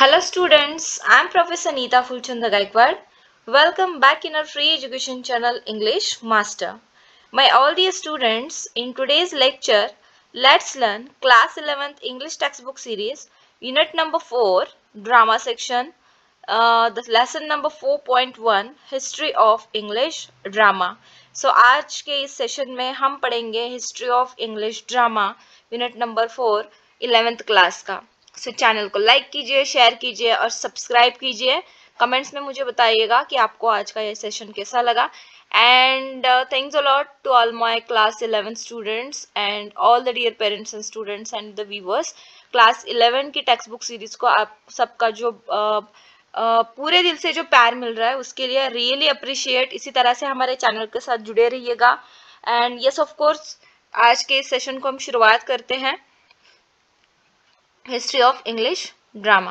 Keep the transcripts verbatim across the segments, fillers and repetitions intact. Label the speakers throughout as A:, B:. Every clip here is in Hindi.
A: Hello students, I am Professor Neeta Fulchanda Gaikwad. Welcome back in our free education channel English Master. My all dear students, in today's lecture, let's learn class eleventh English textbook series, unit number four, drama section, uh, the lesson number four point one, history of English drama. So आज के इस सेशन में हम पढ़ेंगे history of English drama unit number four eleventh class का. सो so, चैनल को लाइक कीजिए, शेयर कीजिए और सब्सक्राइब कीजिए. कमेंट्स में मुझे बताइएगा कि आपको आज का ये सेशन कैसा लगा. And thanks a lot to all my class eleven students and all the dear parents and students and the viewers. Class eleven की टेक्स्ट बुक सीरीज को आप सबका जो uh, uh, पूरे दिल से जो प्यार मिल रहा है उसके लिए रियली अप्रिशिएट. इसी तरह से हमारे चैनल के साथ जुड़े रहिएगा. एंड यस ऑफ कोर्स, आज के इस सेशन को हम शुरुआत करते हैं history of English drama.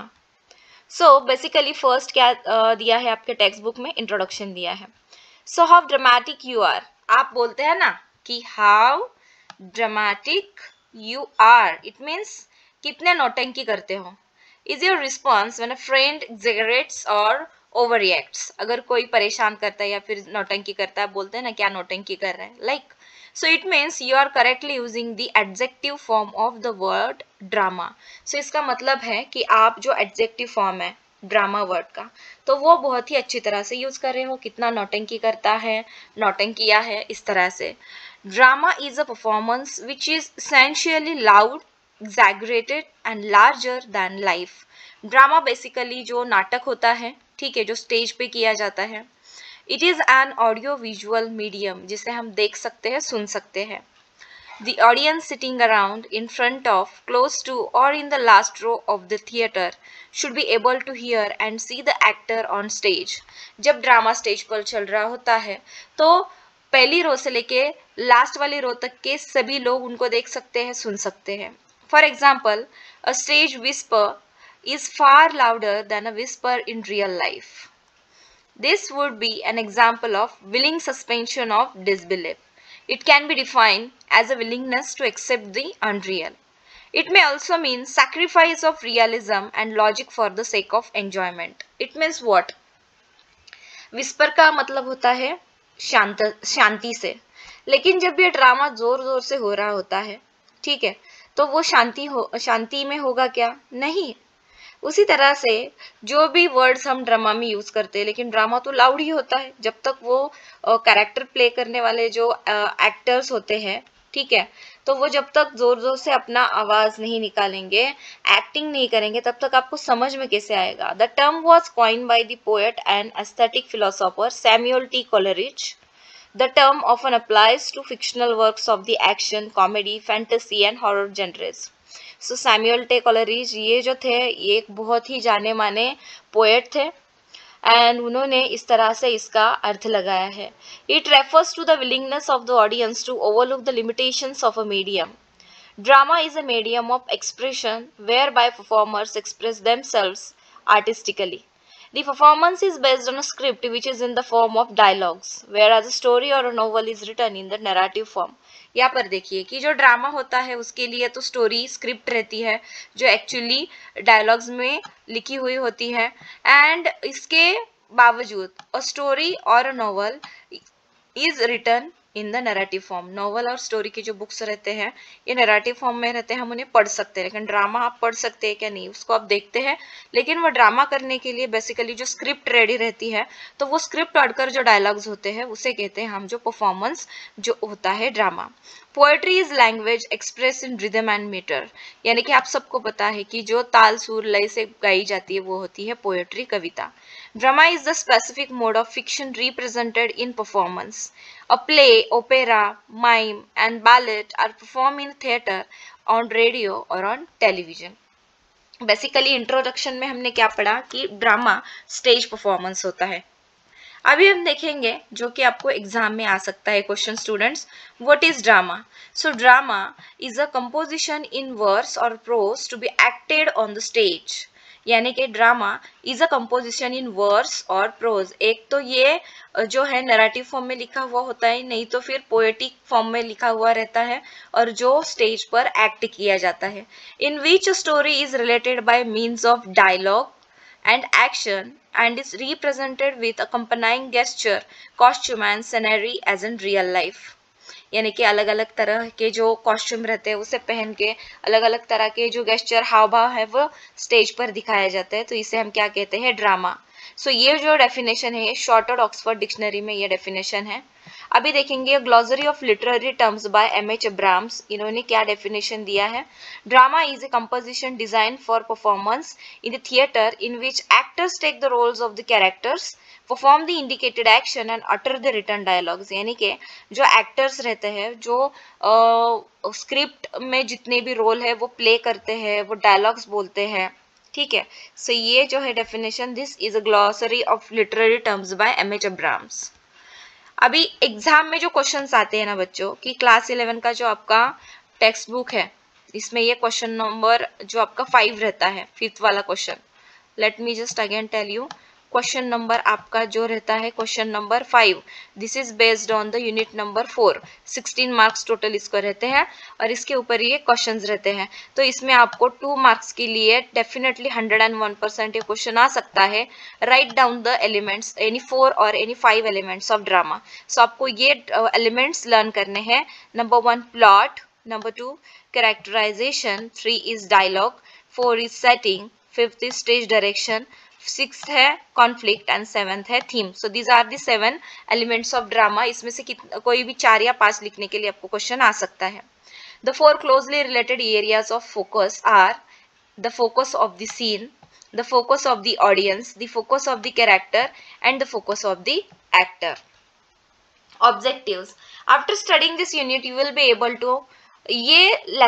A: So basically first क्या uh, दिया है आपके टेक्स्ट बुक में, इंट्रोडक्शन दिया है. So how dramatic you are. आप बोलते हैं ना कि how dramatic you are, it means कितने नौटंकी करते हो. Is your response when a friend exaggerates or over reacts. अगर कोई परेशान करता है या फिर नौटंकी करता है, बोलते हैं ना क्या नौटंकी कर रहे हैं, like. So it means you are correctly using the adjective form of the word drama. So इसका मतलब है कि आप जो adjective form है ड्रामा वर्ड का, तो वो बहुत ही अच्छी तरह से यूज कर रहे हो. कितना नौटंकी करता है, नौटंकिया है, इस तरह से. Drama is a performance which is essentially loud, exaggerated and larger than life. Drama basically जो नाटक होता है, ठीक है, जो स्टेज पे किया जाता है. It is an audio visual medium, जिसे हम देख सकते हैं, सुन सकते हैं. The audience sitting around, in front of, close to or in the last row of the theatre should be able to hear and see the actor on stage. जब ड्रामा स्टेज पर चल रहा होता है तो पहली रो से लेके लास्ट वाली रो तक के सभी लोग उनको देख सकते हैं, सुन सकते हैं. For example, a stage whisper is far louder than a whisper in real life. This would be an example of willing suspension of disbelief. It can be defined as a willingness to accept the unreal. It may also mean sacrifice of realism and logic for the sake of enjoyment. It means what? Whisper का मतलब होता है शांत शांति से. लेकिन जब ये ड्रामा जोर जोर से हो रहा होता है, ठीक है, तो वो शांति हो शांति में होगा क्या? नहीं. उसी तरह से जो भी वर्ड्स हम ड्रामा में यूज करते हैं, लेकिन ड्रामा तो लाउड ही होता है जब तक वो कैरेक्टर प्ले करने वाले जो एक्टर्स होते हैं, ठीक है, तो वो जब तक जोर जोर से अपना आवाज नहीं निकालेंगे, एक्टिंग नहीं करेंगे, तब तक आपको समझ में कैसे आएगा. The term was coined by the poet and aesthetic philosopher Samuel T Coleridge. The term often applies to fictional works of the action, comedy, fantasy and horror genres. So Samuel T Coleridge ये जो थे, ये एक बहुत ही जाने माने पोएट थे एंड उन्होंने इस तरह से इसका अर्थ लगाया है. It refers to the willingness of the audience to overlook the limitations of a medium. Drama is a medium of expression whereby performers express themselves artistically. The performance is based on a script which is in the form of dialogues, whereas a story or a novel is written in the narrative form. यहाँ पर देखिए कि जो ड्रामा होता है उसके लिए तो स्टोरी स्क्रिप्ट रहती है जो एक्चुअली डायलॉग्स में लिखी हुई होती है. एंड इसके बावजूद a story or a novel is written in the narrative form. Novel और स्टोरी के जो बुक्स रहते हैं ये नैरेटिव फॉर्म में रहते हैं, हम उन्हें पढ़ सकते हैं. लेकिन ड्रामा आप पढ़ सकते हैं क्या? नहीं, उसको आप देखते हैं. लेकिन वो ड्रामा करने के लिए बेसिकली जो स्क्रिप्ट रेडी रहती है, तो वो स्क्रिप्ट पढ़कर जो डायलॉग्स होते हैं उसे कहते हैं हम जो परफॉर्मेंस जो होता है drama. Poetry is language express in rhythm and meter. यानी कि आप सबको पता है कि जो ताल सुर लय से गाई जाती है वो होती है पोएट्री, कविता. Drama is the specific mode of fiction represented in performance. A play, opera, mime and ballet are performed in theater, on radio or on television. Basically introduction में हमने क्या पढ़ा कि ड्रामा स्टेज परफॉर्मेंस होता है. अभी हम देखेंगे जो कि आपको एग्जाम में आ सकता है question students. What is drama? So drama is a composition in verse or prose to be acted on the stage. यानी कि drama is a composition in verse or prose. एक तो ये जो है नैरेटिव फॉर्म में लिखा हुआ होता है, नहीं तो फिर पोएटिक फॉर्म में लिखा हुआ रहता है और जो स्टेज पर एक्ट किया जाता है. In which story is related by means of dialogue, and action and is represented with accompanying gesture, costume and scenery as in real life. यानी कि अलग अलग तरह के जो कॉस्ट्यूम रहते हैं उसे पहन के अलग अलग तरह के जो गेस्चर हाव भाव है वो स्टेज पर दिखाया जाता है, तो इसे हम क्या कहते हैं, ड्रामा. सो so, ये जो डेफिनेशन है ये शॉर्टेड ऑक्सफोर्ड डिक्शनरी में ये डेफिनेशन है. अभी देखेंगे glossary of literary terms by M H Abrams. इन्होंने क्या डेफिनेशन दिया है. Drama is a composition design for performance in the theatre in which actors take the roles of the characters, perform the indicated action and utter the written dialogues. यानी कि जो एक्टर्स रहते हैं जो स्क्रिप्ट uh, में जितने भी रोल है वो प्ले करते हैं, वो डायलॉग्स बोलते हैं. ठीक है. सो so, ये जो है definition, this is a glossary of literary terms by M H Abrams. अभी एग्जाम में जो क्वेश्चंस आते हैं ना बच्चों कि क्लास इलेवन का जो आपका टेक्स्ट बुक है इसमें ये क्वेश्चन नंबर जो आपका फाइव रहता है, फिफ्थ वाला question. Let me just again tell you. Question number आपका जो रहता है question number five, this is based on the unit number four. Sixteen marks total इसको रहते हैं और इसके ऊपर ये क्वेश्चंस रहते हैं. तो इसमें आपको टू मार्क्स के लिए definitely hundred and one percent ये क्वेश्चन आ सकता है. Write down the elements, any four or any five elements of drama. So आपको ये एलिमेंट्स uh, लर्न करने हैं. Number one plot, number two characterisation, three is dialogue, four is setting, fifth is stage direction, sixth है कॉन्फ्लिक्ट एंड सेवेंथ है theme. So these are the seven elements of drama. इसमें से कोई भी चार या पांच लिखने के लिए आपको क्वेश्चन आ सकता है. The four closely related areas of focus are the focus of the scene, the focus of the audience, the focus of the character and the focus of the actor. Objectives. After studying this unit you will be able to, ये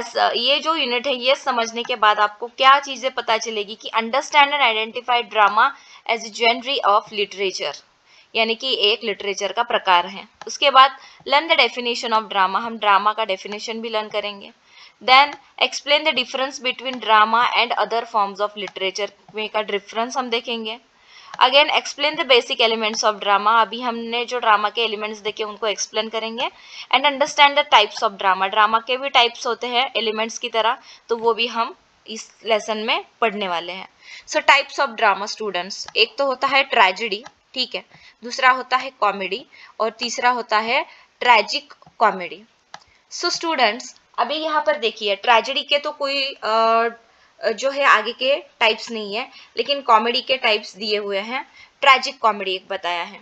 A: ये जो यूनिट है ये समझने के बाद आपको क्या चीजें पता चलेगी कि understand and identify drama as a genre of literature, यानी कि एक लिटरेचर का प्रकार है. उसके बाद learn the definition of drama, हम ड्रामा का डेफिनेशन भी लर्न करेंगे. Then explain the difference between drama and other forms of literature में का डिफरेंस हम देखेंगे. Again explain the basic elements of drama, अभी हमने जो ड्रामा के एलिमेंट्स देखे उनको एक्सप्लेन करेंगे. And understand the types of drama, drama के भी टाइप्स होते हैं एलिमेंट्स की तरह, तो वो भी हम इस लेसन में पढ़ने वाले हैं. So types of drama students, एक तो होता है ट्रेजेडी, ठीक है, दूसरा होता है कॉमेडी और तीसरा होता है ट्रेजिक कॉमेडी. सो स्टूडेंट्स अभी यहाँ पर देखिए ट्रेजेडी के तो कोई uh, जो है आगे के टाइप्स नहीं है, लेकिन कॉमेडी के टाइप्स दिए हुए हैं. ट्रेजिक कॉमेडी एक बताया है.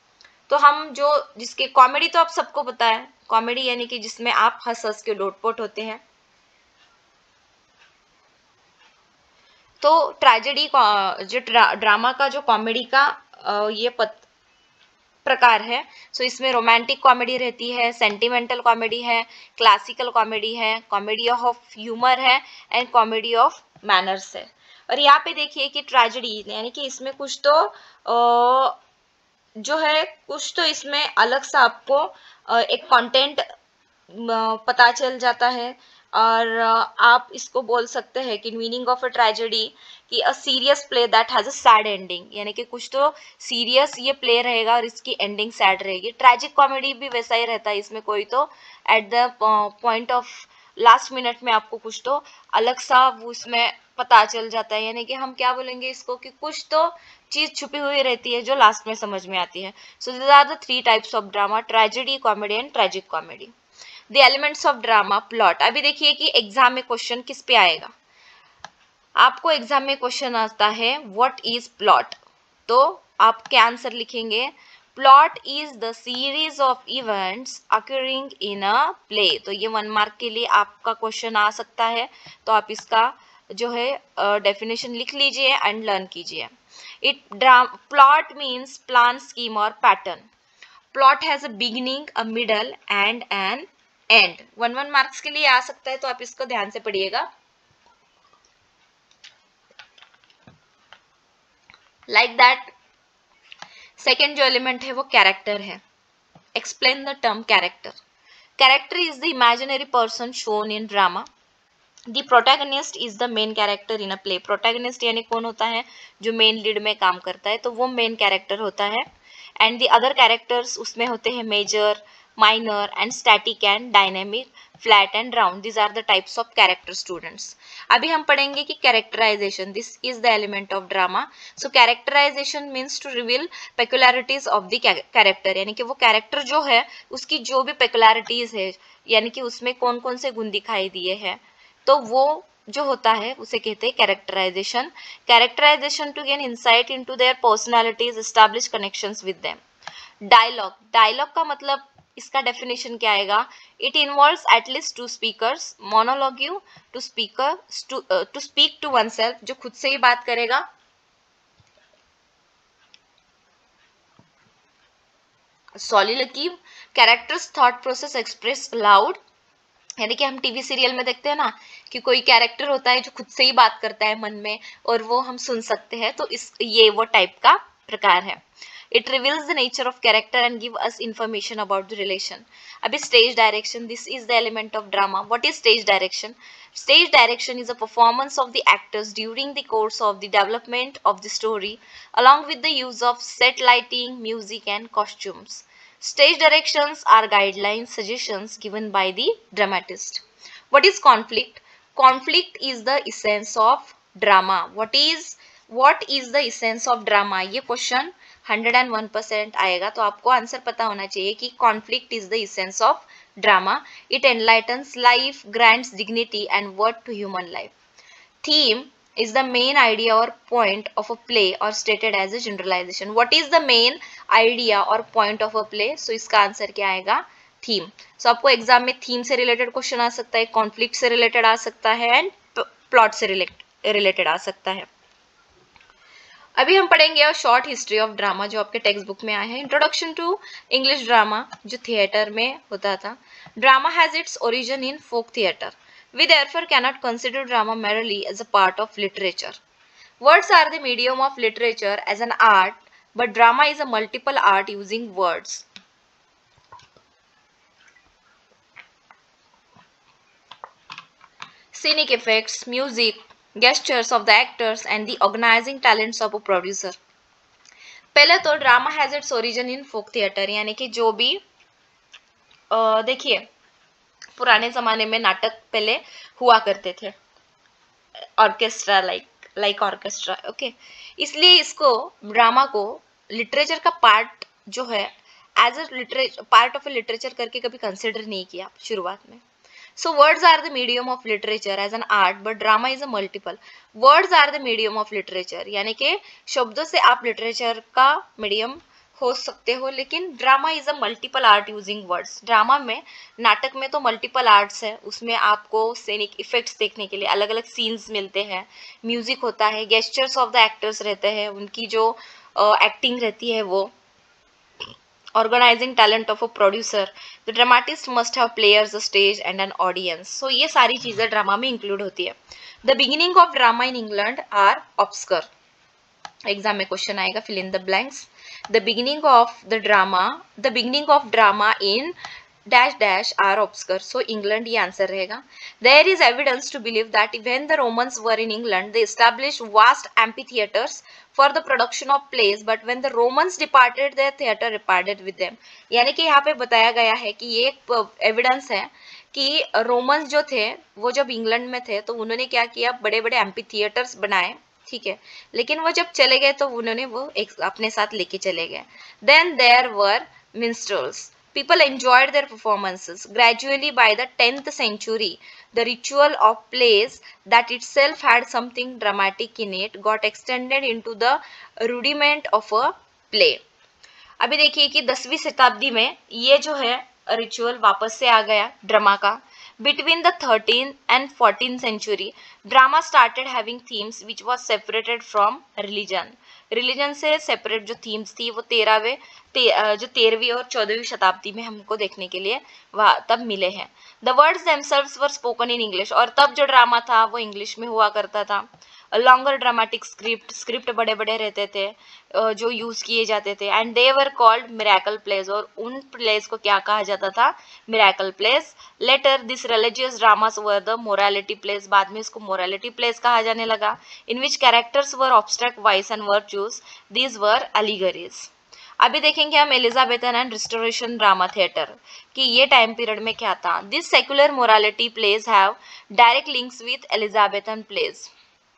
A: तो हम जो जिसके कॉमेडी तो आप सबको पता है, कॉमेडी यानी कि जिसमें आप हंस हंस के लोटपोट होते हैं. तो ट्रेजेडी जो ड्रामा का जो कॉमेडी का ये पत, प्रकार है. सो इसमें रोमांटिक कॉमेडी रहती है, सेंटिमेंटल कॉमेडी है, क्लासिकल कॉमेडी है, कॉमेडी ऑफ ह्यूमर है एंड कॉमेडी ऑफ मैनर्स है. और यहाँ पे देखिए कि ट्रेजेडी यानी कि इसमें कुछ तो आ, जो है कुछ तो इसमें अलग सा आपको आ, एक कंटेंट पता चल जाता है. और आप इसको बोल सकते हैं कि मीनिंग ऑफ अ ट्रेजेडी कि a serious play that has a sad ending, यानी कि कुछ तो सीरियस ये प्ले रहेगा और इसकी एंडिंग सैड रहेगी. ट्रेजिक कॉमेडी भी वैसा ही रहता है, इसमें कोई तो at the point of last minute में आपको कुछ तो अलग सा वो उसमें पता चल जाता है, यानी कि हम क्या बोलेंगे इसको कि कुछ तो चीज छुपी हुई रहती है जो लास्ट में समझ में आती है. So this are the three types of drama, tragedy, comedy and tragic comedy. The elements of drama. Plot. अभी देखिए कि एग्जाम में क्वेश्चन किस पे आएगा. आपको एग्जाम में क्वेश्चन आता है व्हाट इज प्लॉट, तो आप क्या आंसर लिखेंगे. Plot is the series of events occurring in a play. तो ये वन मार्क के लिए आपका क्वेश्चन आ सकता है, तो आप इसका जो है डेफिनेशन uh, लिख लीजिए एंड लर्न कीजिए. It plot means plan, scheme or pattern. Plot has a beginning, a middle and an end. One one marks के लिए आ सकता है, तो आप इसको ध्यान से पढ़िएगा. लाइक दैट सेकेंड जो एलिमेंट है वो कैरेक्टर है. Explain the term character. Character is the imaginary person shown in drama. The protagonist is the main character in a play. Protagonist यानी कौन होता है, जो मेन लीड में काम करता है, तो वो मेन कैरेक्टर होता है. एंड द अदर कैरेक्टर्स उसमें होते हैं major, minor and static and dynamic. Flat and round. This are the types of character students. अभी हम पढ़ेंगे कि characterisation. This is the element of drama. So characterisation means to reveal peculiarities of the character, यानी कि वो कैरेक्टर जो है उसकी जो भी पेक्युलरिटीज है, यानी कि उसमें कौन कौन से गुण दिखाई दिए हैं, तो वो जो होता है उसे कहते हैं characterisation. Characterisation to gain insight into their personalities, establish connections with them. Dialogue. Dialogue का मतलब इसका डेफिनेशन क्या आएगा? It involves at least two speakers. Monologue to speaker to speak to oneself, जो खुद से ही बात करेगा. Soliloquy, characters thought process express loud, यानी कि हम टीवी सीरियल में देखते हैं ना कि कोई कैरेक्टर होता है जो खुद से ही बात करता है मन में और वो हम सुन सकते हैं, तो इस ये वो टाइप का प्रकार है. It reveals the nature of character and give us information about the relation. अभी stage direction. This is the element of drama. What is stage direction? Stage direction is a performance of the actors during the course of the development of the story, along with the use of set lighting, music, and costumes. Stage directions are guidelines, suggestions given by the dramatist. What is conflict? Conflict is the essence of drama. What is what is the essence of drama? ये question hundred and one percent आएगा, तो आपको आंसर पता होना चाहिए कि conflict is the essence of drama. It enlightens life, grants dignity and worth to human life. Theme is the main idea or point of a play or stated as a generalization. What is the main idea or point of a play? So इसका आंसर क्या आएगा? थीम. So आपको एग्जाम में थीम से रिलेटेड क्वेश्चन आ सकता है, कॉन्फ्लिक्ट से रिलेटेड आ सकता है एंड प्लॉट से रिलेटेड आ सकता है. अभी हम पढ़ेंगे शॉर्ट हिस्ट्री ऑफ ड्रामा जो आपके टेक्स्ट बुक में आया है. इंट्रोडक्शन टू इंग्लिश ड्रामा जो थिएटर में होता था. Drama has its origin in folk theatre. We therefore cannot consider drama merely as a part of literature. Words are the medium of literature as an art, but drama is a multiple art using words. Scenic effects, music, gestures of the actors and the organizing talents of a producer. पहले तो drama has its origin in folk theatre, यानी कि जो भी देखिए पुराने जमाने में नाटक पहले हुआ करते थे, orchestra like like orchestra. Okay, इसलिए इसको ड्रामा को लिटरेचर का पार्ट जो है as a literature part of a literature करके कभी कंसिडर नहीं किया शुरुआत में. So words are the medium of literature as an art, but drama is a multiple. Words are the medium of literature, यानी कि शब्दों से आप लिटरेचर का मीडियम हो सकते हो, लेकिन drama is a multiple art using words. Drama में, नाटक में तो मल्टीपल आर्ट्स है, उसमें आपको सीनिक इफेक्ट्स देखने के लिए अलग अलग सीन्स मिलते हैं, म्यूजिक होता है, गेस्चर्स ऑफ द एक्टर्स रहते हैं, उनकी जो एक्टिंग uh, रहती है वो, organising talent of a producer. The dramatist must have players, a stage and an audience. So ये सारी चीज़ें ड्रामा में इंक्लूड होती है. The beginning of drama in England are obscure. Exam में क्वेश्चन आएगा, fill in the blanks. The beginning of the drama, the beginning of drama in dash dash are obscure. So England ये आंसर रहेगा. There is evidence to believe that when the Romans were in England, they established vast amphitheaters for the production of plays. But when the Romans departed, their theatre departed with them. यानी कि यहाँ पे बताया गया है कि ये एक एविडेंस है कि रोमन्स जो थे वो जब इंग्लैंड में थे तो उन्होंने क्या किया, बड़े बड़े एम्फीथिएटर्स बनाए, ठीक है, लेकिन वो जब चले गए तो उन्होंने वो एक अपने साथ लेके चले गए. Then there were minstrels. People enjoyed their performances. Gradually, by the tenth century, the ritual of plays that itself had something dramatic in it got extended into the rudiment of a play. अभी देखिए कि दसवीं शताब्दी में ये जो है रिचुअल वापस से आ गया ड्रामा का. Between the thirteenth and fourteenth century, drama started having themes which was separated from religion. Religion से सेपरेट जो थीम्स थी वो तेरहवें ते, जो तेरहवीं और चौदहवीं शताब्दी में हमको देखने के लिए वह तब मिले हैं. The words themselves were spoken in English. और तब जो ड्रामा था वो इंग्लिश में हुआ करता था. लॉन्गर ड्रामेटिक स्क्रिप्ट स्क्रिप्ट बड़े बड़े रहते थे जो यूज़ किए जाते थे. And they were called miracle plays. और उन प्लेस को क्या कहा जाता था, miracle plays. Later this religious dramas were the morality plays. बाद में इसको मोरालिटी प्लेस कहा जाने लगा. In which characters were abstract vices and virtues. These were allegories. अभी देखेंगे हम Elizabethan and Restoration drama theatre कि ये टाइम पीरियड में क्या था. This secular morality plays have direct links with Elizabethan plays.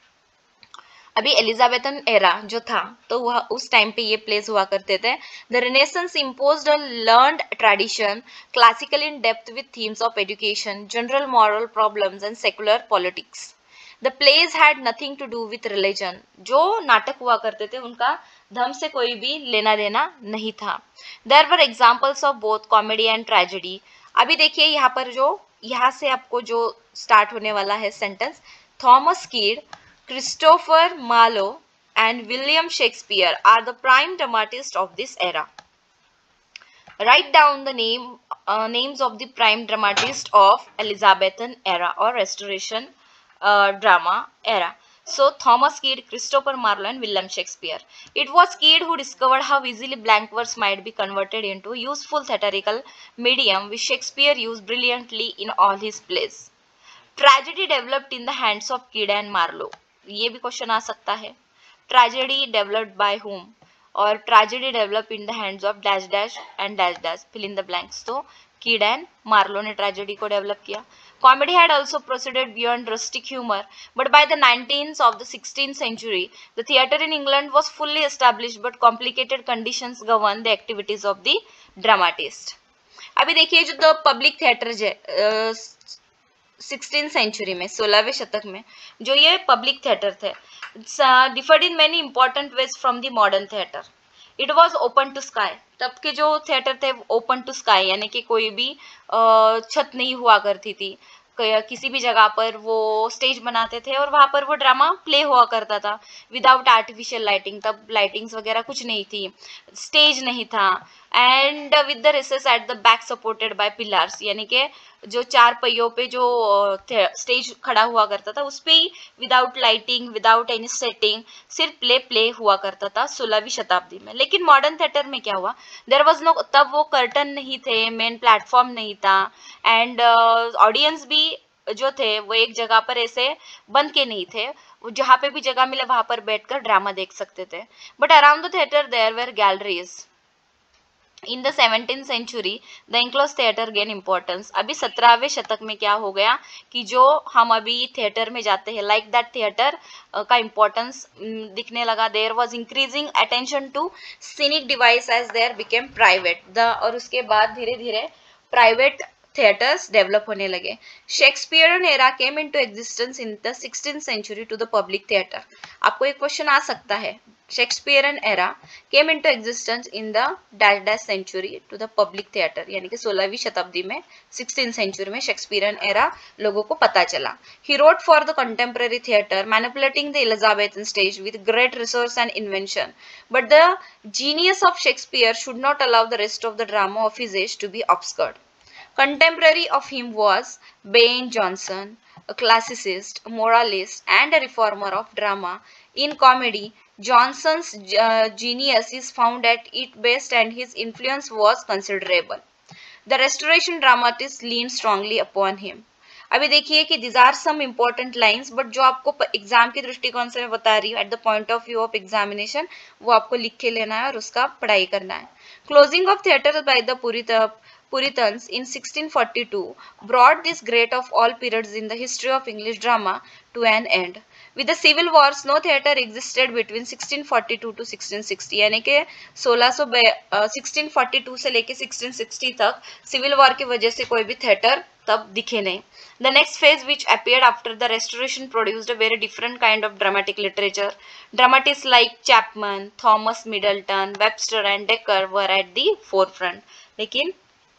A: अभी एलिजाबेथन एरा जो था तो वह उस टाइम पे ये प्लेस हुआ करते थे. The Renaissance imposed a learned tradition classical in depth with themes of education, general moral problems and secular politics. The plays had nothing to do with religion. जो नाटक हुआ करते थे उनका धर्म से कोई भी लेना देना नहीं था. There were examples of both comedy and tragedy. अभी देखिए यहाँ पर जो यहाँ से आपको जो स्टार्ट होने वाला है sentence, Thomas Kyd, Christopher Marlowe and William Shakespeare are the prime dramatists of this era. Write down the name uh, names of the prime dramatists of Elizabethan era or Restoration uh, drama era. So Thomas Quidd, Christopher Marlowe and William Shakespeare. It was Quidd who discovered how easily blank verse might be converted into useful theatrical medium, which Shakespeare used brilliantly in all his plays. Tragedy developed in the hands of Quidd and Marlowe. ये भी क्वेश्चन आ सकता है. ट्रेजेडी डेवलप्ड बाय हुम और tragedy develop in the hands of dash dash and dash dash, fill in the blanks. तो कीड एंड मार्लो ने ट्रेजेडी को डेवलप किया. Comedy had also proceeded beyond rustic humour, but by the nineteenth of the sixteenth century the theatre in England was fully established, but complicated conditions govern the activities of the dramatist. अभी देखिए जो द पब्लिक थिएटर है सिक्सटीन सेंचुरी में, सोलहवें शतक में जो ये पब्लिक थिएटर थे, differed in many important ways from the modern theatre. It was open to sky. तब के जो थिएटर थे ओपन टू स्काई यानी कि कोई भी छत नहीं हुआ करती थी. किसी भी जगह पर वो स्टेज बनाते थे और वहाँ पर वो ड्रामा प्ले हुआ करता था विदाउट आर्टिफिशियल लाइटिंग. तब लाइटिंग्स वगैरह कुछ नहीं थी, स्टेज नहीं था. And with the recess at the back supported by pillars, यानी कि जो चार पहियों पे जो स्टेज खड़ा हुआ करता था उस पे ही without lighting without any setting सिर्फ प्ले प्ले हुआ करता था सोलहवीं शताब्दी में. लेकिन मॉडर्न थिएटर में क्या हुआ, देयर वाज नो, तब वो कर्टन नहीं थे, मेन प्लेटफॉर्म नहीं था एंड ऑडियंस भी जो थे वो एक जगह पर ऐसे बंद के नहीं थे, जहाँ पे भी जगह मिले वहां पर बैठकर ड्रामा देख सकते थे. But around the theatre there were galleries. In the seventeen century the enclose theatre gain importance. अभी सत्रहवें शतक में क्या हो गया कि जो हम अभी थिएटर में जाते हैं लाइक दैट थिएटर का इम्पोर्टेंस दिखने लगा. There was increasing attention to scenic device as there became private the और उसके बाद धीरे धीरे प्राइवेट थिएटर्स डेवलप होने लगे. Shakespearean era came into existence in the sixteenth century to the public theatre. आपको एक क्वेश्चन आ सकता है, Shakespearean era came into existence in the dash dash century to the public theatre, यानी कि सोलहवीं शताब्दी में सिक्सटीन सेंचुरी में शेक्सपियरन एरा लोगों को पता चला. He wrote for the contemporary theatre manipulating the Elizabethan stage with great resource and invention, but the genius of Shakespeare should not allow the rest of the drama of his age to be obscured. Contemporary of him was Ben Jonson, a classicist, moralist, and a reformer of drama. In comedy, Jonson's uh, genius is found at its best and his influence was considerable. The Restoration dramatists leaned strongly upon him. अभी देखिए कि these are some important lines, but जो आपको एग्जाम के दृष्टिकोण से मैं बता रही हूँ at the point of view of examination, वो आपको लिख के लेना है और उसका पढ़ाई करना है. Closing of theatre by the Puritans Puritans in sixteen forty-two brought this great of all periods in the history of English drama to an end. With the civil wars, no theatre existed between sixteen forty-two to sixteen sixty. यानी कि सोलह सौ सिक्सटीन फोर्टी टू से लेके सिक्सटीन सिक्सटी तक सिविल वॉर की वजह से कोई भी थिएटर तब दिखे नहीं. The next phase which appeared after the Restoration produced a very different kind of dramatic literature. Dramatists like Chapman, Thomas Middleton, Webster and Dekker were at the forefront. लेकिन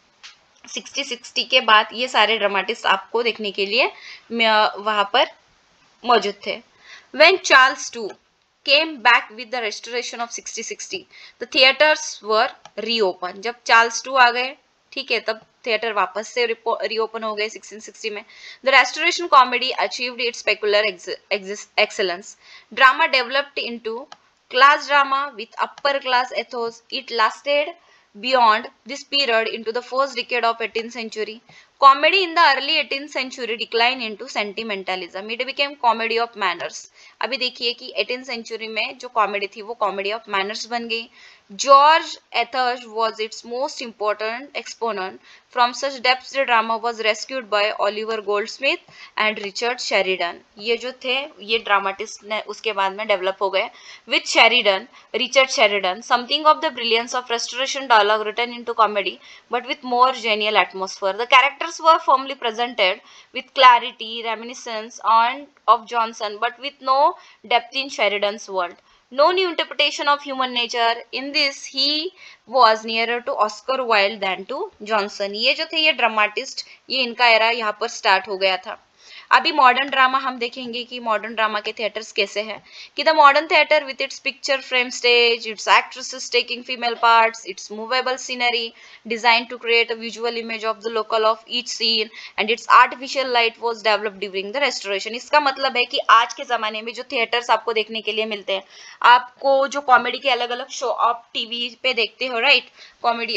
A: सिक्सटी सिक्सटी के बाद ये सारे ड्रामाटिस्ट आपको देखने के लिए वहाँ पर मौजूद थे. When Charles the Second came back with the restoration of sixty sixty, the theaters were reopened. जब चार्ल्स टू आ गए, ठीक है, तब थिएटर वापस से रीओपन हो गए सिक्सटीन सिक्सटी में. The Restoration comedy achieved its peculiar excellence. Drama developed into class drama with upper class ethos. It lasted beyond this period into the first decade of eighteenth century. Comedy in the early eighteenth century declined into sentimentalism. It became comedy of manners. अभी देखिए कि एटीन सेंचुरी में जो कॉमेडी थी वो कॉमेडी ऑफ मैनर्स बन गई. George Athers was its most important exponent. From such depths, the drama was rescued by Oliver Goldsmith and Richard Sheridan. ये जो थे ये ड्रामाटिस्ट ने उसके बाद में डेवलप हो गए. With Sheridan, Richard Sheridan, something of the brilliance of Restoration dialogue written into comedy, but with more genial atmosphere. The characters were firmly presented with clarity, reminiscence on of Johnson, but with no depth in Sheridan's world. No new interpretation of human nature. In this, he was nearer to Oscar Wilde than to Johnson. ये जो थे ये ड्रामाटिस्ट, ये इनका एरा यहाँ पर स्टार्ट हो गया था. अभी मॉडर्न ड्रामा हम देखेंगे कि मॉडर्न ड्रामा के थिएटर्स कैसे हैं. कि the modern theatre with its picture frame stage, its actresses taking female parts, its movable scenery design to create a visual image of the local of each scene and its artificial light was developed during the restoration. इसका मतलब है कि आज के जमाने में जो थिएटर्स आपको देखने के लिए मिलते हैं, आपको जो कॉमेडी के अलग अलग शो आप टीवी पे देखते हो, राइट, कॉमेडी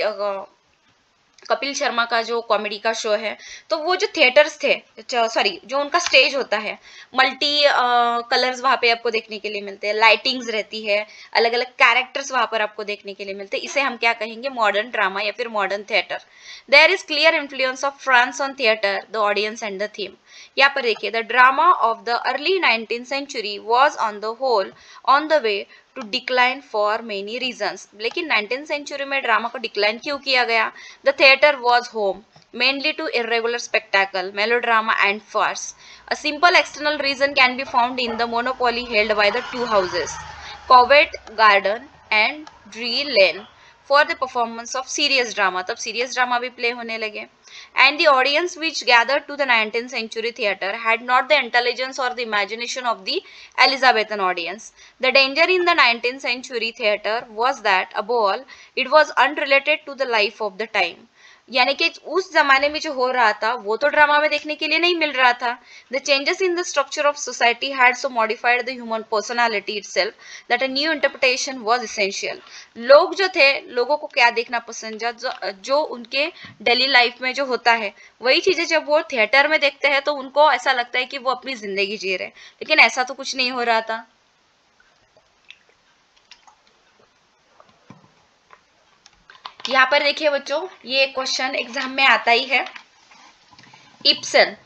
A: कपिल शर्मा का जो कॉमेडी का शो है, तो वो जो थिएटर्स थे, सॉरी जो उनका स्टेज होता है, मल्टी कलर्स वहाँ पे आपको देखने के लिए मिलते हैं, लाइटिंग्स रहती है, अलग अलग कैरेक्टर्स वहाँ पर आपको देखने के लिए मिलते हैं. इसे हम क्या कहेंगे, मॉडर्न ड्रामा या फिर modern theatre. There is clear influence of France on theatre, the audience and the theme. यहाँ पर देखिए, the drama of the early nineteen century was on the whole on the way to decline for many reasons. लेकिन नाइनटीन सेंचुरी में ड्रामा को डिक्लाइन क्यों किया गया? The theatre was home mainly to irregular spectacle, melodrama and farce. A simple external reason can be found in the monopoly held by the two houses, Covent Garden and Drury Lane, for the performance of serious drama. तब serious drama भी play होने लगे. And the audience which gathered to the nineteenth century theatre had not the intelligence or the imagination of the Elizabethan audience. The danger in the nineteenth century theatre was that, above all, it was unrelated to the life of the time. यानी कि उस जमाने में जो हो रहा था वो तो ड्रामा में देखने के लिए नहीं मिल रहा था. The changes in the structure of society had so modified the human personality itself that a new interpretation was essential. लोग जो थे, लोगों को क्या देखना पसंद, जो, जो उनके डेली लाइफ में जो होता है वही चीजें जब वो थिएटर में देखते हैं तो उनको ऐसा लगता है कि वो अपनी जिंदगी जी रहे. लेकिन ऐसा तो कुछ नहीं हो रहा था. यहाँ पर देखिए बच्चों, ये क्वेश्चन एग्जाम में आता ही है. Ibsen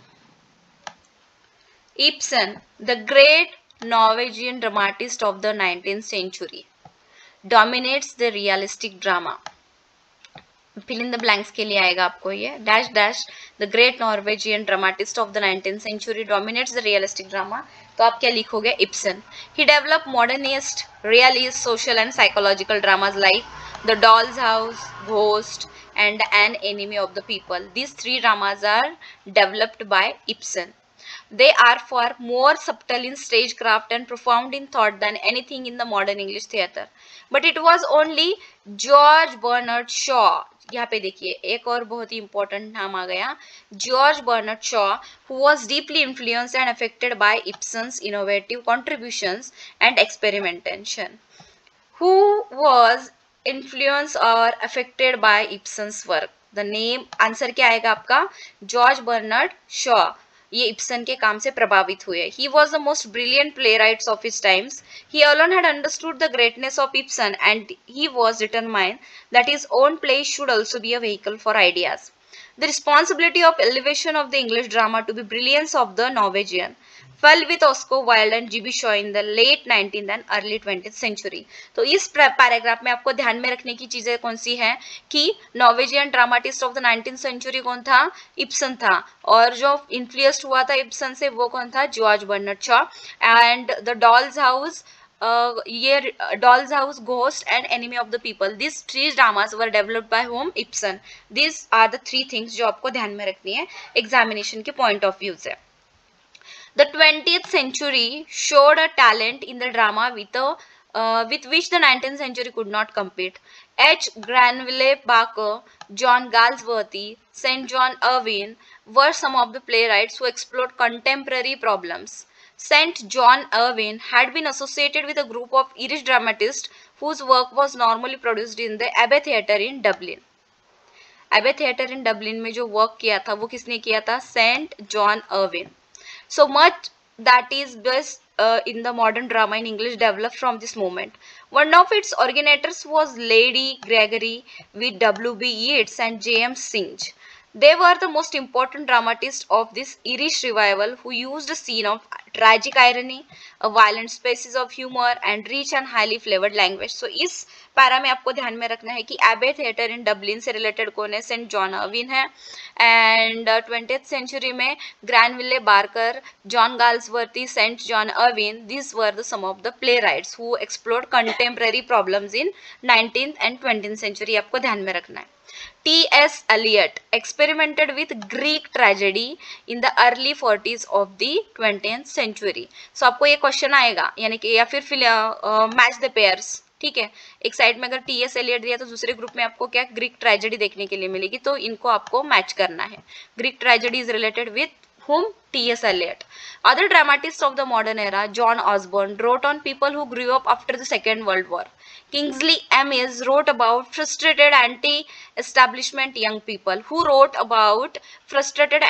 A: Ibsen the great Norwegian dramatist of the nineteenth century dominates the realistic drama. Fill in the blanks के लिए आएगा आपको ये dash dash the great Norwegian dramatist of the nineteenth century dominates the realistic drama. तो आप क्या लिखोगे, Ibsen. He develop modernist, realist, social and psychological dramas like The Doll's House, Ghost, and An Enemy of the People. These three dramas are developed by Ibsen. They are far more subtle in stagecraft and profound in thought than anything in the modern English theatre. But it was only George Bernard Shaw, यहाँ पे देखिए एक और बहुत ही important नाम आ गया, George Bernard Shaw, who was deeply influenced and affected by Ibsen's innovative contributions and experimentation. Who was influenced or affected by Ibsen's work? The name answer क्या आएगा आपका, जॉर्ज बर्नार्ड शॉ. ये इब्सन के काम से प्रभावित हुए. He was the most brilliant playwright of his times. He alone had understood the greatness of Ibsen, and he was determined that his own plays should also be a vehicle for ideas. The responsibility of elevation of the English drama to the brilliance of the Norwegian fell with Oscar Wilde and G B Shaw in the late nineteenth and early twentieth century. तो इस पैराग्राफ में आपको ध्यान में रखने की चीजें कौन सी हैं कि Norwegian dramatist of the nineteenth century कौन था, इब्सन था, और जो इन्फ्लुएंस्ड हुआ था इब्सन से वो कौन था, George Bernard Shaw. And the Doll's House, ये Doll's House, ghost and enemy of the people, this three dramas were developed by whom, Ibsen. This are the three things जो आपको ध्यान में रखनी है एग्जामिनेशन के पॉइंट ऑफ व्यू से. The twentieth century showed a talent in the drama with, a, uh, with which the nineteenth century could not compete. H. Granville Barker, John Galsworthy, Saint John Irvine were some of the playwrights who explored contemporary problems. Saint John Irvine had been associated with a group of Irish dramatists whose work was normally produced in the Abbey Theatre in Dublin. Abbey Theatre in Dublin में जो work किया था वो किसने किया था, Saint John Irvine. So much that is best uh, in the modern drama in English developed from this moment. One of its originators was Lady Gregory with W B Yeats and J M Synge. They were the most important dramatists of this Irish revival who used a scene of tragic irony, a violent spaces of humor and rich and highly flavored language. So इस पैरा में आपको ध्यान में रखना है कि एबे थिएटर इन डबलिन से रिलेटेड कौन है, सेंट जॉन अर्विन है, एंड ट्वेंटियथ सेंचुरी में Granville Barker, John Galsworthy, saint John Ervine, this were the some of the playwrights who explored contemporary problems in nineteenth and twentieth century, आपको ध्यान में रखना है. T S Eliot experimented with Greek tragedy in the early forties of the twentieth century. So आपको ये क्वेश्चन आएगा यानी कि या फिर मैच द पेयर्स, ठीक है. एक साइड में अगर टी एस एलियट दिया तो दूसरे ग्रुप में आपको क्या ग्रीक ट्रेजेडी देखने के लिए मिलेगी, तो इनको आपको मैच करना है. Greek tragedy is related with whom? T S Eliot. Other dramatists of the modern era, John Osborne, wrote on people who grew up after the Second World War. Kingsley Amis wrote about frustrated anti-establishment young people. Who wrote about frustrated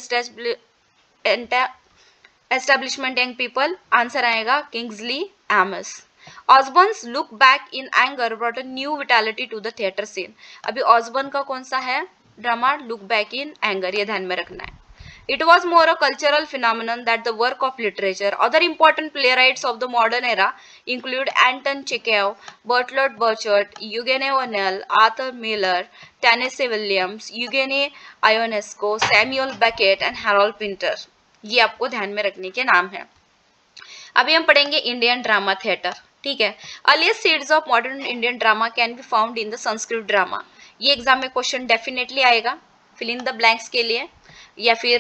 A: anti-establishment young people? Answer आएगा Kingsley Amis. Osborne's look back in anger brought a new vitality to the theatre scene. अभी Osborne का कौन सा है drama? Look back in anger, ये ध्यान में रखना है. It was more a cultural phenomenon than the work of literature. Other important playwrights of the modern era include Anton Chekhov, Bertolt Brecht, Eugene O'Neill, Arthur Miller, Tennessee Williams, Eugene Ionesco, Samuel Beckett and Harold Pinter. ये आपको ध्यान में रखने के नाम हैं. अभी हम पढ़ेंगे इंडियन ड्रामा थिएटर, ठीक है. Earliest seeds of modern Indian drama can be found in the Sanskrit drama. ये एग्जाम में क्वेश्चन डेफिनेटली आएगा फिल इन द ब्लैंक्स के लिए, या फिर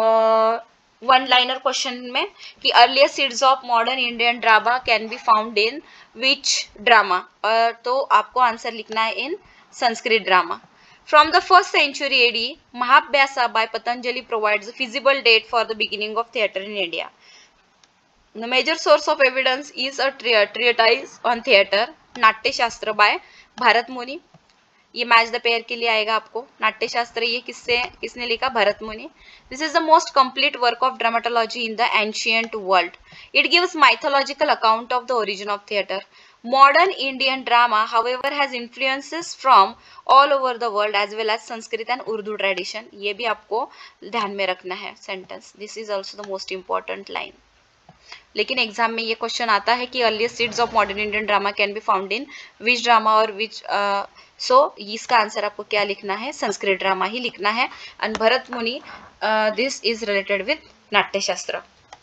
A: वन लाइनर क्वेश्चन में कि earlier seeds of modern Indian drama can be found in which drama, तो आपको आंसर लिखना है in Sanskrit drama. From the first century AD, Mahabhashya by Patanjali provides a feasible date for the beginning of theatre in India. The major source of evidence is a treatise on theatre, नाट्य शास्त्र बाय भारत मुनि. ये मैच द पेयर के लिए आएगा आपको. नाट्य शास्त्र ये किससे किसने लिखा? Bharat Muni. This is the most complete work of dramatology in the ancient world. It gives mythological account of the origin of theatre. Modern Indian drama, however, has influences from all over the world as well as Sanskrit and Urdu tradition. ये भी आपको ध्यान में रखना है sentence. This is also the most important line. लेकिन एग्जाम में ये क्वेश्चन आता है कि earliest seeds of modern Indian drama can be found in which drama और विच, सो इसका आंसर आपको क्या लिखना है? संस्कृत ड्रामा ही लिखना है. And Bharat Muni, this is related with Natyashastra.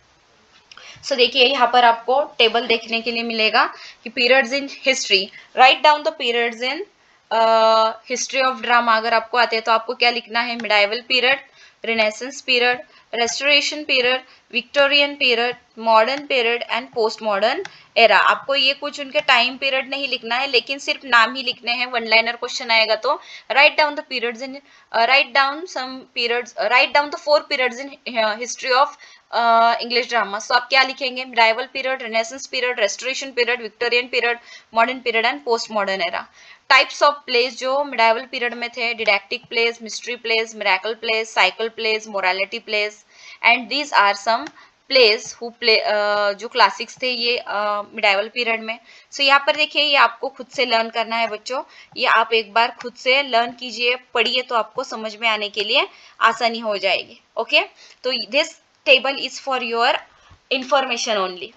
A: So देखिए यहाँ पर आपको टेबल देखने के लिए मिलेगा कि periods in history, write down the periods in history of drama. अगर आपको आते हैं तो आपको क्या लिखना है? Medieval period, renaissance period, restoration period, Victorian period, modern period and post modern era. आपको ये कुछ उनके टाइम पीरियड नहीं लिखना है, लेकिन सिर्फ नाम ही लिखने हैं. वन लाइनर क्वेश्चन आएगा तो write down the periods in, write down some periods, write down the four periods in history of English drama. So आप क्या लिखेंगे? Medieval period, renaissance period, restoration period, Victorian period, modern period and post modern era. Types of plays जो मिडाइवल पीरियड में थे: didactic plays, mystery plays, miracle plays, cycle plays, morality plays. And these are some plays who play, जो क्लासिक्स थे ये मिडाइवल uh, पीरियड में. सो so, यहाँ पर देखिए ये आपको खुद से लर्न करना है बच्चों. ये आप एक बार खुद से लर्न कीजिए, पढ़िए, तो आपको समझ में आने के लिए आसानी हो जाएगी. Okay okay? तो this table is for your information only.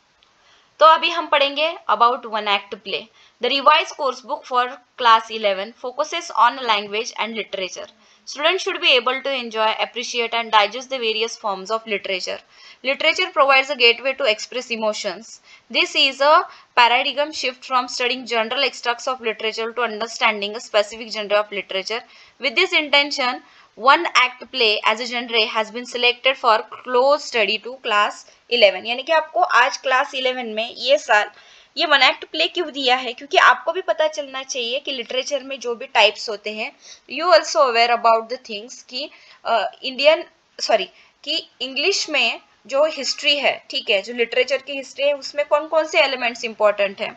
A: तो अभी हम पढ़ेंगे about one act play. The revised course book for class eleven focuses on language and literature. Students should be able to enjoy, appreciate and digest the various forms of literature. Literature provides a gateway to express emotions. This is a paradigm shift from studying general extracts of literature to understanding a specific genre of literature. With this intention, one act play as a genre has been selected for close study to class eleven. यानी कि आपको आज class eleven में ये साल ये वन एक्ट प्ले क्यों दिया है? क्योंकि आपको भी पता चलना चाहिए कि लिटरेचर में जो भी टाइप्स होते हैं, you also aware about the things कि इंडियन सॉरी कि इंग्लिश में जो हिस्ट्री है, ठीक है, जो लिटरेचर की हिस्ट्री है उसमें कौन कौन से एलिमेंट्स इंपॉर्टेंट हैं.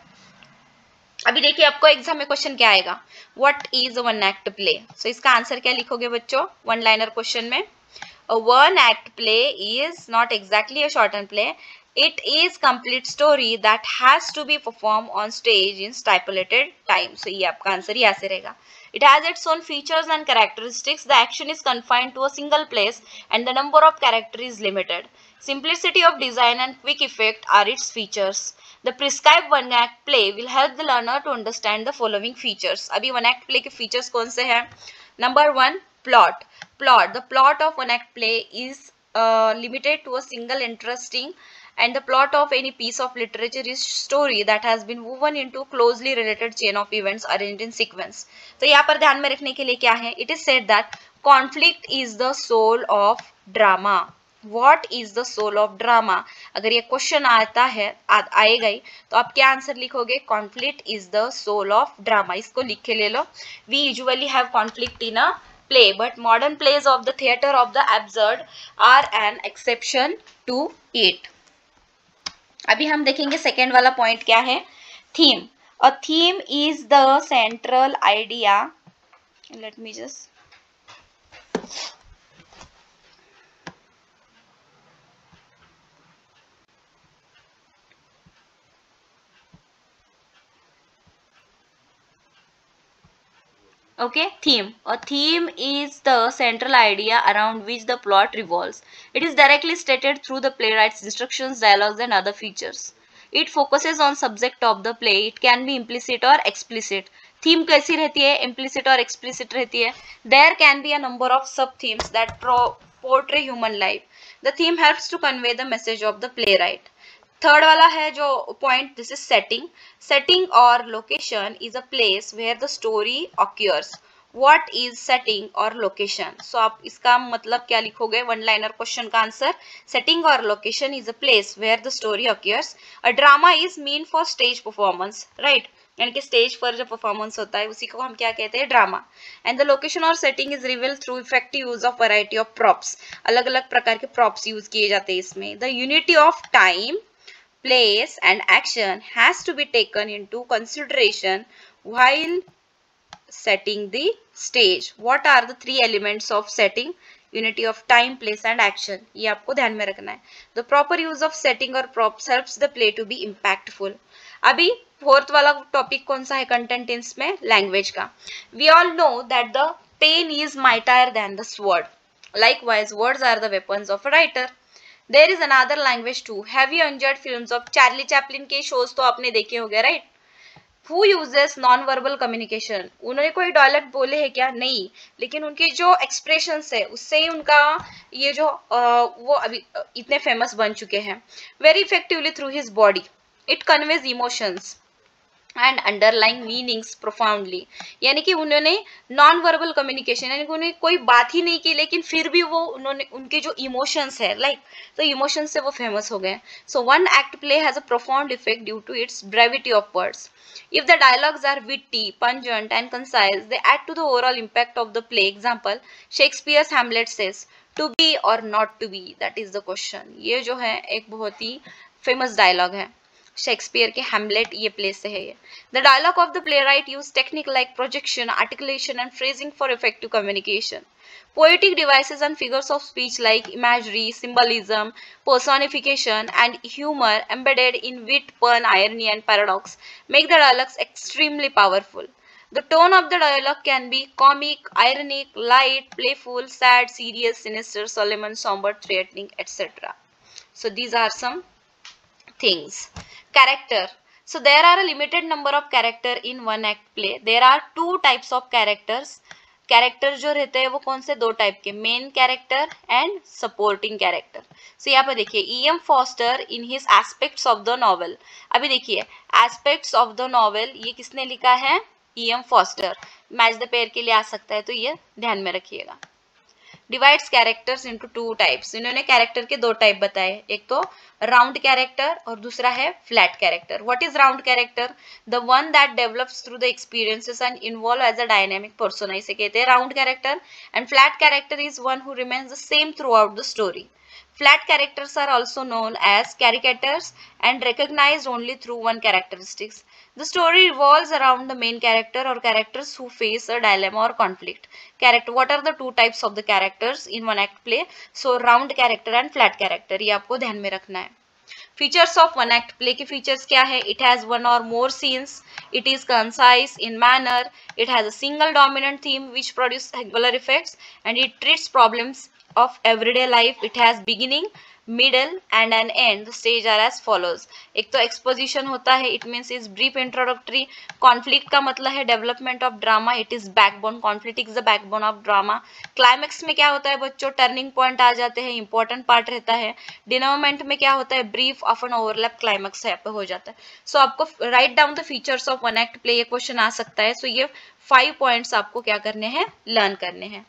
A: अभी देखिए आपको एग्जाम में क्वेश्चन क्या आएगा? What is one act play. So इसका आंसर क्या लिखोगे बच्चों वन लाइनर क्वेश्चन में? A one act play is not exactly a shortened play. It is complete story that has to be performed on stage in stipulated time. So ये आपका आंसर यहाँ से रहेगा. It has its own features and characteristics. The action is confined to a single place and the number of characters is limited. Simplicity of design and quick effect are its features. The prescribed one act play will help the learner to understand the following features. अभी one act play के features कौन से हैं? Number one, plot. Plot. The plot of one act play is uh, limited to a single interesting, and the plot of any piece of literature is story that has been woven into closely related chain of events arranged in sequence. तो यहाँ पर ध्यान में रखने के लिए क्या है? It is said that conflict is the soul of drama. What is the soul of drama? अगर ये क्वेश्चन आता है आ, आएगा ही तो आप क्या आंसर लिखोगे? Conflict is the soul of drama. इसको लिख के ले लो. We usually have conflict in a play, but modern plays of the theater of the absurd are an exception to it. अभी हम देखेंगे सेकेंड वाला पॉइंट क्या है? Theme. A theme is the central idea. Let me just Okay, theme. A theme is the central idea around which the plot revolves. It is directly stated through the playwright's instructions, dialogues, and other features. It focuses on subject of the play. It can be implicit or explicit. Theme कैसी रहती है? Implicit और explicit रहती है. There can be a number of sub-themes that portray human life. The theme helps to convey the message of the playwright. Third वाला है जो point, this is setting. Setting और location is a place where the story occurs. What is setting और लोकेशन? सो आप इसका मतलब क्या लिखोगे? वन लाइनर क्वेश्चन का आंसर. सेटिंग और location is a place where the story occurs. A drama is meant for stage performance, right? यानी कि स्टेज पर जो परफॉर्मेंस होता है उसी को हम क्या कहते हैं? ड्रामा. एंड द लोकेशन और setting is revealed through effective use of variety of props. अलग अलग प्रकार के प्रॉप्स यूज किए जाते हैं इसमें. The unity of time, place and action has to be taken into consideration while setting the stage. What are the three elements of setting? Unity of time, place and action. ये आपको ध्यान में रखना है. The proper use of setting or props helps the play to be impactful. अभी फोर्थ वाला टॉपिक कौन सा है कंटेंट में? लैंग्वेज का. We all know that the pen is mightier than the sword. Likewise, words are the weapons of a writer. There is another language too. Have you enjoyed films of Charlie Chaplin के shows? तो आपने देखे होंगे, right? Who uses non-verbal communication? उन्होंने कोई डायलॉग बोले हैं क्या? नहीं, लेकिन उनके जो एक्सप्रेशंस है उससे ही उनका ये जो आ, वो अभी इतने फेमस बन चुके हैं. Very effectively through his body. It conveys emotions and underlying meanings profoundly. यानी कि उन्होंने नॉन वर्बल कम्युनिकेशन, यानी कि उन्होंने कोई बात ही नहीं की लेकिन फिर भी वो उन्होंने उनके जो इमोशंस है, लाइक तो इमोशंस से वो फेमस हो गए. So one act play has a profound effect due to its brevity of words. If the dialogues are witty, pungent and concise, they add to the overall impact of the play. Example, Shakespeare's Hamlet says, to be or not to be, that is the question. ये जो है एक बहुत ही फेमस डायलॉग है. शेक्सपियर के हैमलेट ये प्ले से है ये. The dialogue of the playwright use technique like projection, articulation and phrasing for effective communication. Poetic devices and figures of speech like imagery, symbolism, personification, and humor embedded in wit, pun, irony, and paradox make the dialogues extremely powerful. The tone of the dialogue can be comic, ironic, light, playful, sad, serious, sinister, solemn, somber, threatening, et cetera. So these are some things. Character. So there are a limited number of character in one act play. There are two types of characters. Character जो रहते हैं वो कौन से? दो टाइप के, main character and supporting character. So यहाँ पे देखिए E M Forster in his aspects of the novel. अभी देखिए एस्पेक्ट्स ऑफ द नॉवेल ये किसने लिखा है? E M Forster. Match the pair के लिए आ सकता है तो ये ध्यान में रखिएगा. Divides characters into two types. इन्होंने कैरेक्टर के दो टाइप बताए, एक तो राउंड कैरेक्टर और दूसरा है flat character. What is round character? The one that develops through the experiences and involve as a dynamic persona, इसे कहते हैं round character. And flat character is one who remains the same throughout the story. Flat characters are also known as caricatures and recognized only through one characteristics. The story revolves around the main character or characters who face a dilemma or conflict. Character. What are the two types of the characters in one act play? So round character and flat character. ये आपको ध्यान में रखना है. Features of one act play के फीचर्स क्या है? It has one or more scenes, it is concise in manner, it has a single dominant theme which produces regular effects, and it treats problems of everyday life. It has beginning, middle and an end. The stage are as follows. एक तो exposition होता है, it means is brief introductory. conflict का मतलब है development of drama, it is backbone. conflict is the backbone of drama. climax में क्या होता है बच्चों? turning point आ जाते हैं, important part रहता है. denouement में क्या होता है? brief often overlap climax यहाँ पे हो जाता है. so आपको write down the features of one act play, ये क्वेश्चन आ सकता है. so ये फाइव पॉइंट्स आपको क्या करने हैं? लर्न करने हैं.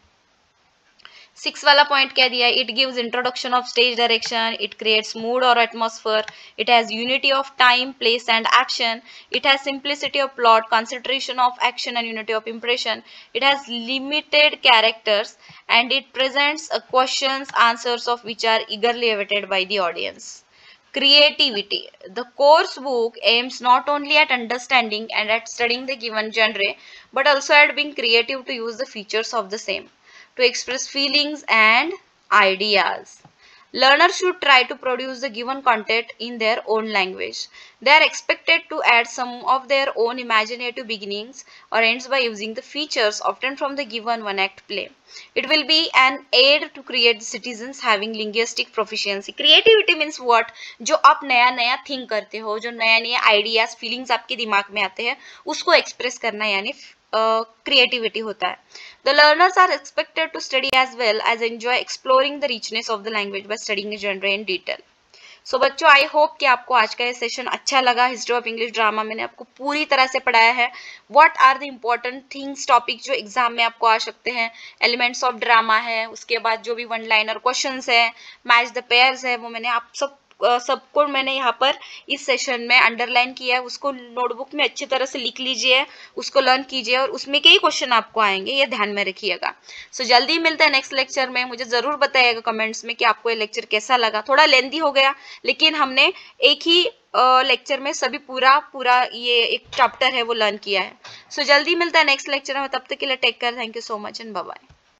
A: सिक्स वाला पॉइंट क्या दिया है? It gives introduction of stage direction, it creates mood और atmosphere, it has unity of time, place and action, it has simplicity of plot, concentration of action and unity of impression, it has limited characters and it presents questions answers of which are eagerly awaited by the audience. Creativity. The course book aims not only at understanding and at studying the given genre, but also at being creative to use the features of the same, to express feelings and ideas. Learners should try to produce the given content in their own language. They are expected to add some of their own imaginative beginnings or ends by using the features obtained from the given one-act play. It will be an aid to create citizens having linguistic proficiency. Creativity means what? जो आप नया नया think करते हो, जो नया नया ideas, feelings आपके दिमाग में आते हैं, उसको express करना यानी क्रिएटिविटी uh, होता है. The learners are expected to study as well as enjoy exploring the richness of the language by studying the genre in detail. So बच्चों, आई होप कि आपको आज का ये सेशन अच्छा लगा. हिस्ट्री ऑफ इंग्लिश ड्रामा मैंने आपको पूरी तरह से पढ़ाया है. What are the important things, topic जो एग्जाम में आपको आ सकते हैं. एलिमेंट्स ऑफ ड्रामा है, उसके बाद जो भी वन लाइनर क्वेश्चंस है, मैच द पेयर्स है, वो मैंने आप सब सबको मैंने यहाँ पर इस सेशन में अंडरलाइन किया है. उसको नोटबुक में अच्छी तरह से लिख लीजिए, उसको लर्न कीजिए और उसमें कई क्वेश्चन आपको आएंगे, ये ध्यान में रखिएगा. सो so, जल्दी मिलता है नेक्स्ट लेक्चर में. मुझे ज़रूर बताइएगा कमेंट्स में कि आपको ये लेक्चर कैसा लगा. थोड़ा लेंदी हो गया, लेकिन हमने एक ही लेक्चर में सभी पूरा पूरा ये एक चैप्टर है वो लर्न किया है. सो so, जल्दी मिलता है नेक्स्ट लेक्चर में. तब तक के लिए take care. Thank you so much and bye bye.